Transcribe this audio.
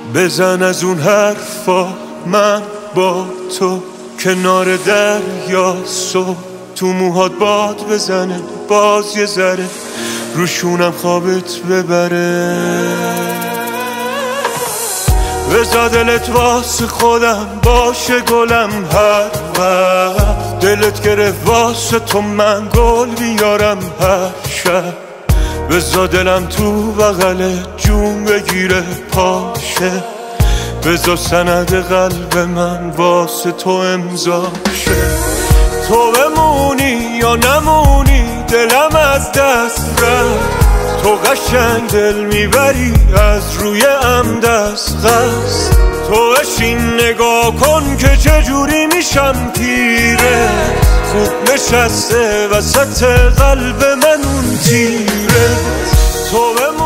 بزن از اون حرفا، من با تو کنار دریا، صبح تو موهات باد بزنه، باز یه ذره روشونم خوابت ببره. بذار دلت واسه خودم باشه گلم، هر وقت دلت گرفت واسه تو من گل بیارم هر شب. بذار دلم تو بغل جون بگیره پاشه، بذار سند قلب من واسه تو امضا شه. تو بمونی یا نمونی دلم از دست رفت، تو قشنگ دل میبری از روی عمد قصد. تو بشین نگاه کن که چجوری میشم پیره، خوب نشسته وسط قلب من اون تیره. تو